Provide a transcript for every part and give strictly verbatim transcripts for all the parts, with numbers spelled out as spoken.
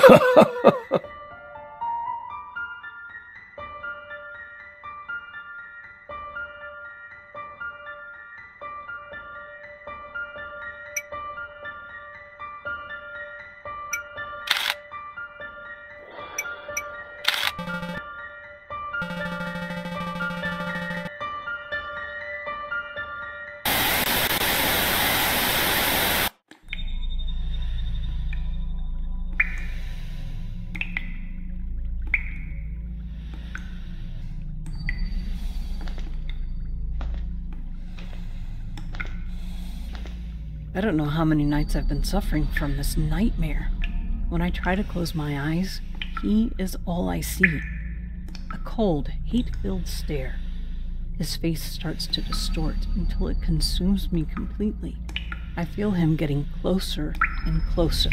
I don't know how many nights I've been suffering from this nightmare. When I try to close my eyes, he is all I see. A cold, hate-filled stare. His face starts to distort until it consumes me completely. I feel him getting closer and closer.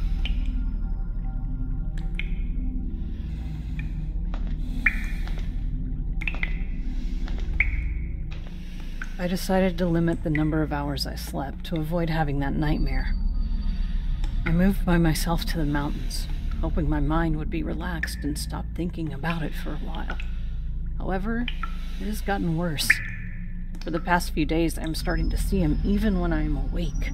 I decided to limit the number of hours I slept to avoid having that nightmare. I moved by myself to the mountains, hoping my mind would be relaxed and stop thinking about it for a while. However, it has gotten worse. For the past few days, I'm starting to see him even when I am awake.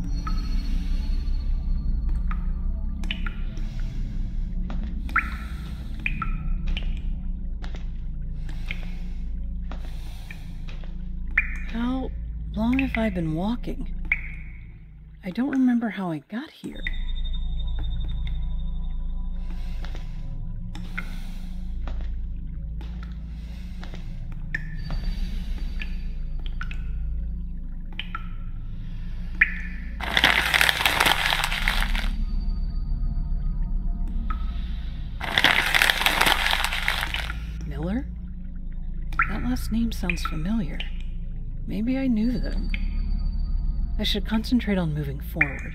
How long have I been walking? I don't remember how I got here. Miller? That last name sounds familiar. Maybe I knew them. I should concentrate on moving forward.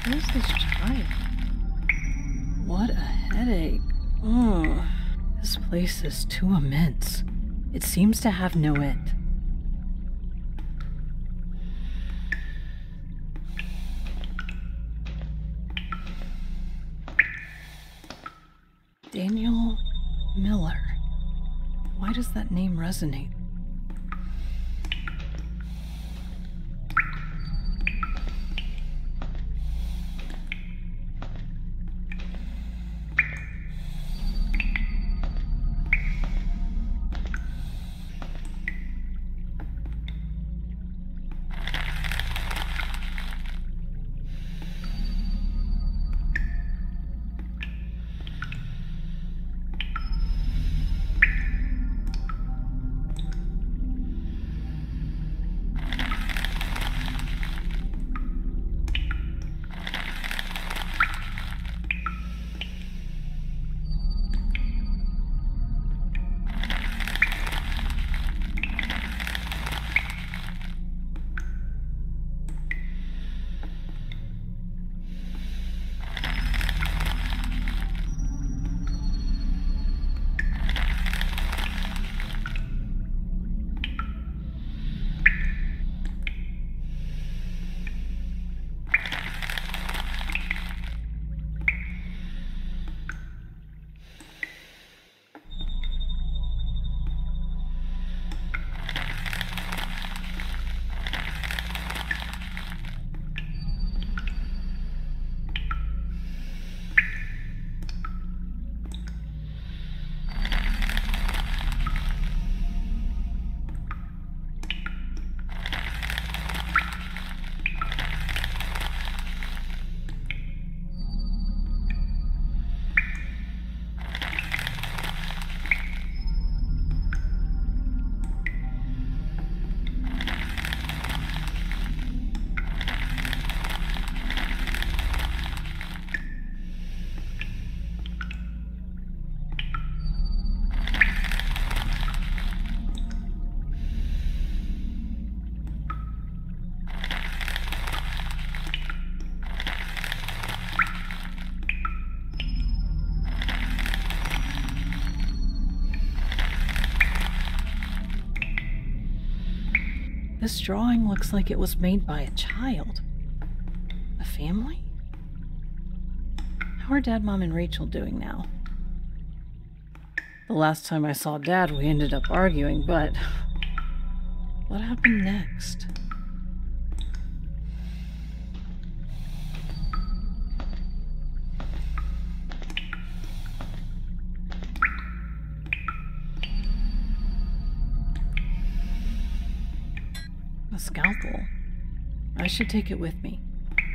Who's this child? What a headache. Ugh. This place is too immense. It seems to have no end. Daniel Miller. Why does that name resonate? This drawing looks like it was made by a child. A family? How are Dad, Mom, and Rachel doing now? The last time I saw Dad, we ended up arguing, but what happened next? A scalpel. I should take it with me.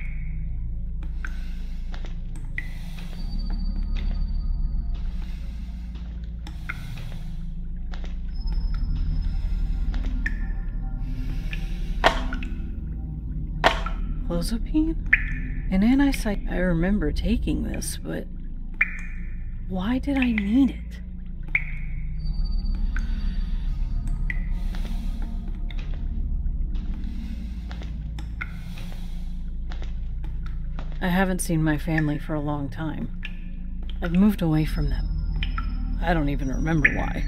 Clozapine? An antipsychotic. I remember taking this, but why did I need it? I haven't seen my family for a long time. I've moved away from them. I don't even remember why.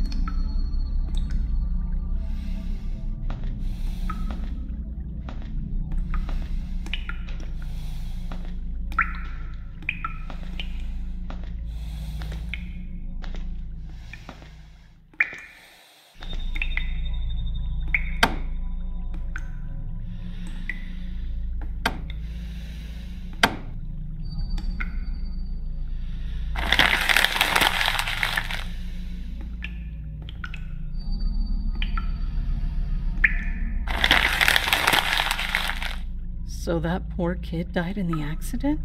So that poor kid died in the accident?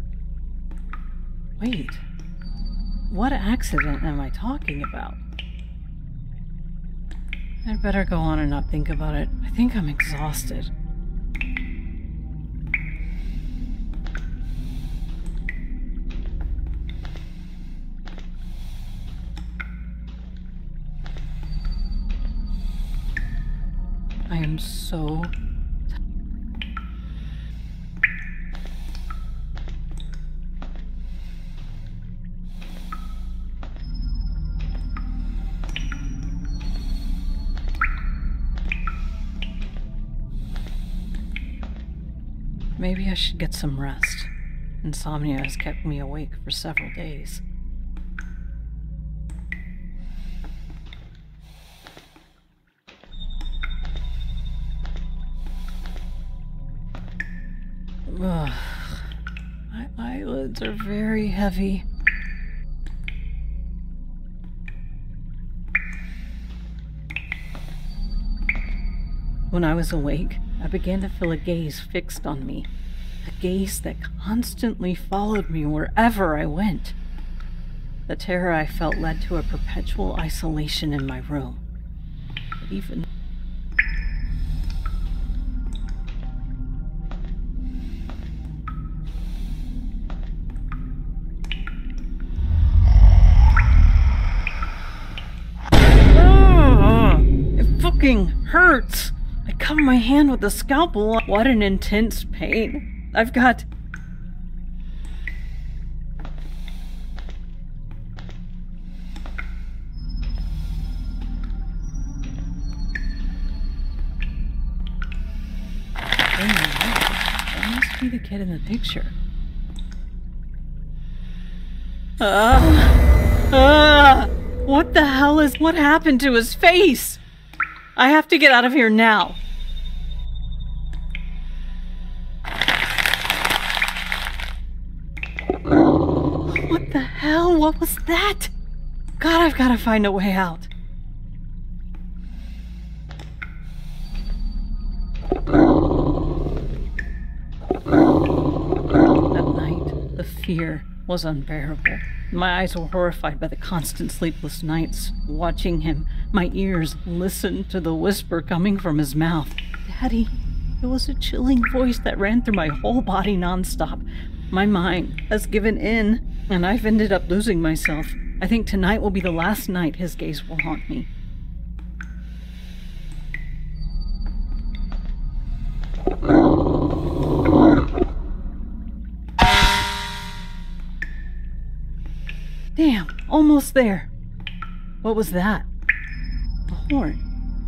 Wait, what accident am I talking about? I'd better go on and not think about it. I think I'm exhausted. I am so maybe I should get some rest. Insomnia has kept me awake for several days. Ugh. My eyelids are very heavy. When I was awake, I began to feel a gaze fixed on me. A gaze that constantly followed me wherever I went. The terror I felt led to a perpetual isolation in my room. But even ah, it fucking hurts. I cover my hand with a scalpel. What an intense pain. I've got... That must be the kid in the picture. Ah! Ah! What the hell is... What happened to his face? I have to get out of here now. What the hell? What was that? God, I've got to find a way out. That night, the fear was unbearable. My eyes were horrified by the constant sleepless nights, watching him. My ears listened to the whisper coming from his mouth. Daddy, it was a chilling voice that ran through my whole body nonstop. My mind has given in, and I've ended up losing myself. I think tonight will be the last night his gaze will haunt me. Damn, almost there. What was that? A horn.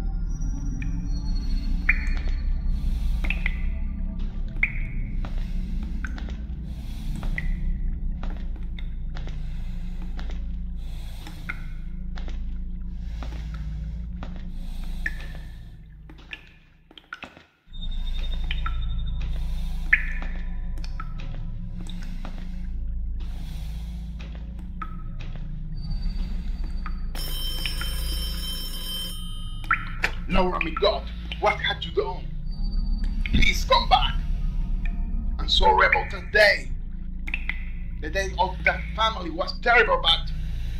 Laura, my God, what had you done? Please come back. I'm sorry about that day. The day of that family was terrible, but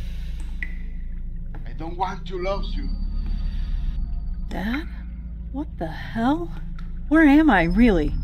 I don't want to lose you. Dad? What the hell? Where am I, really?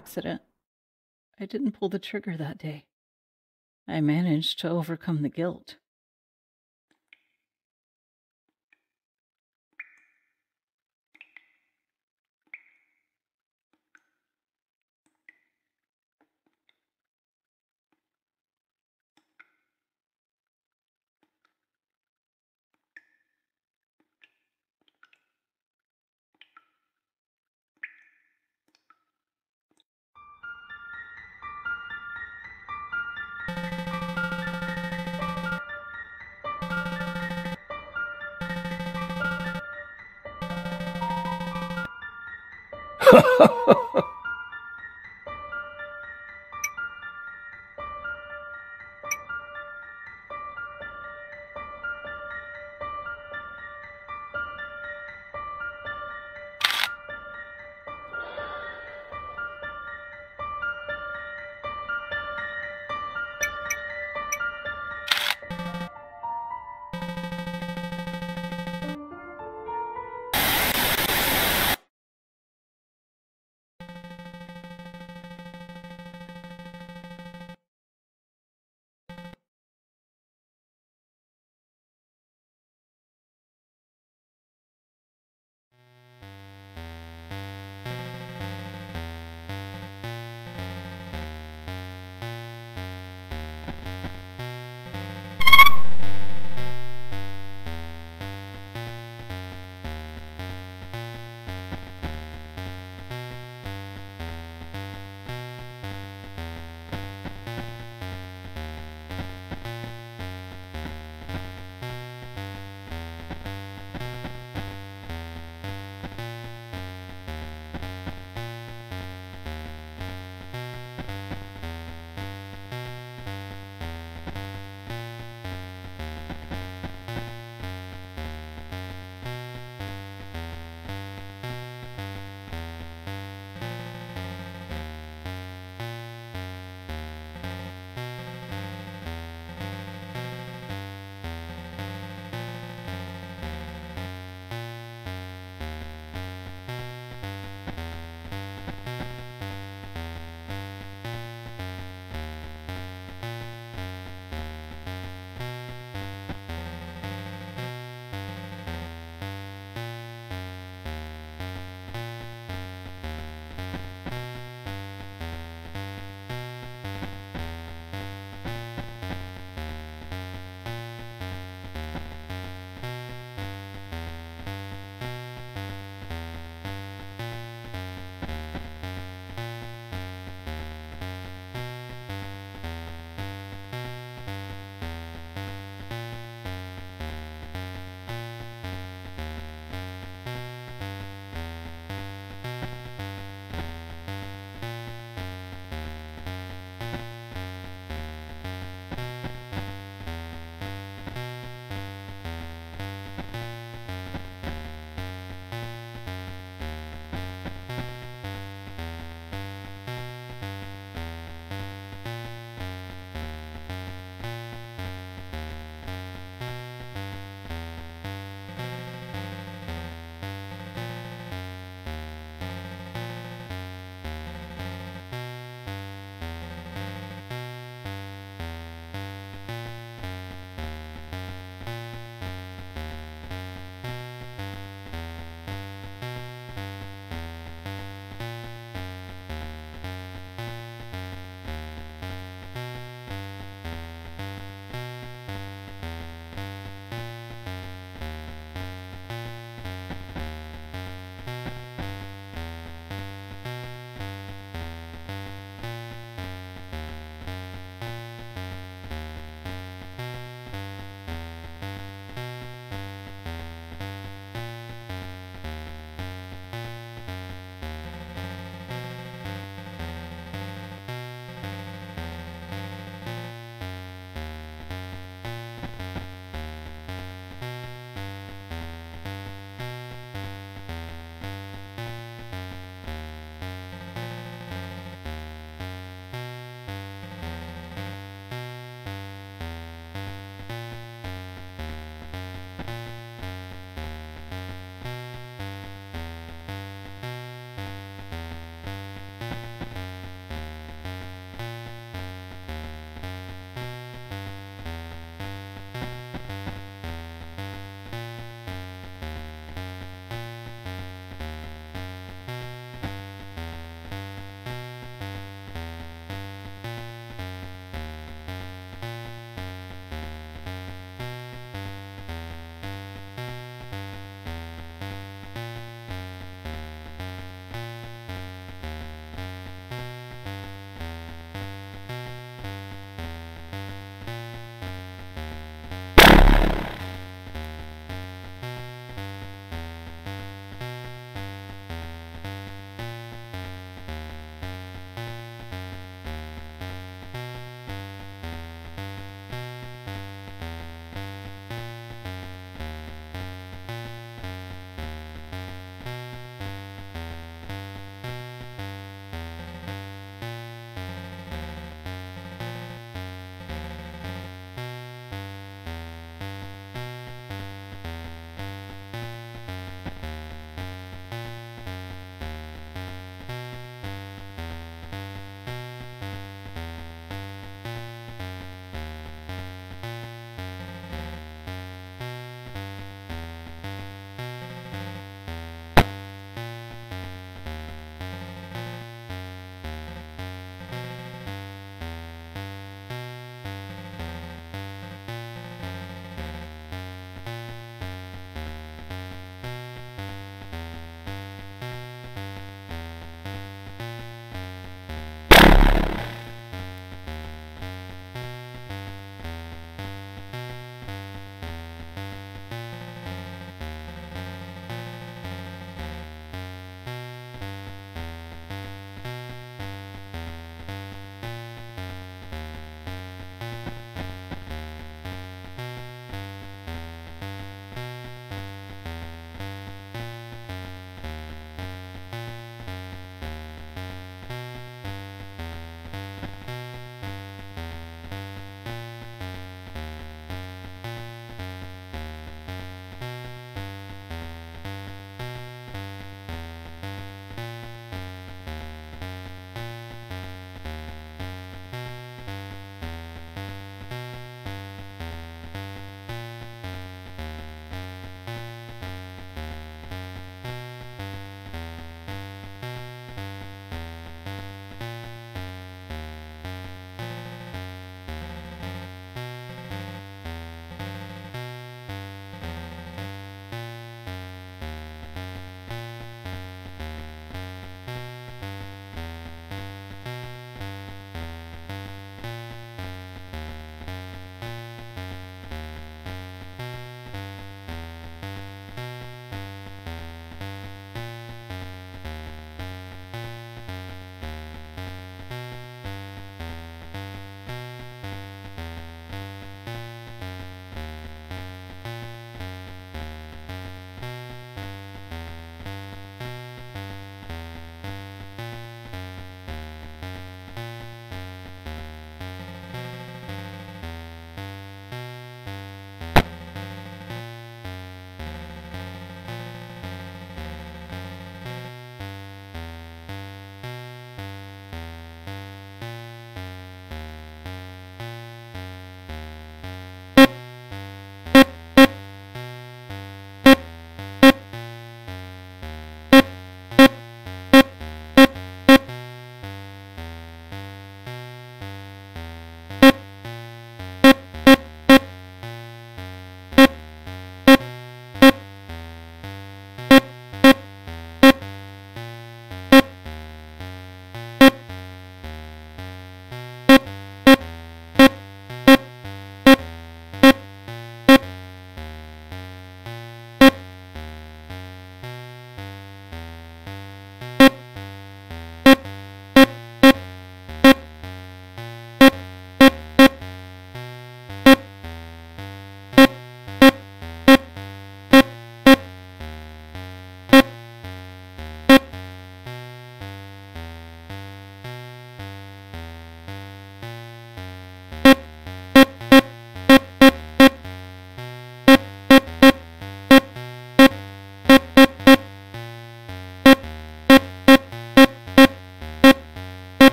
accident. I didn't pull the trigger that day. I managed to overcome the guilt.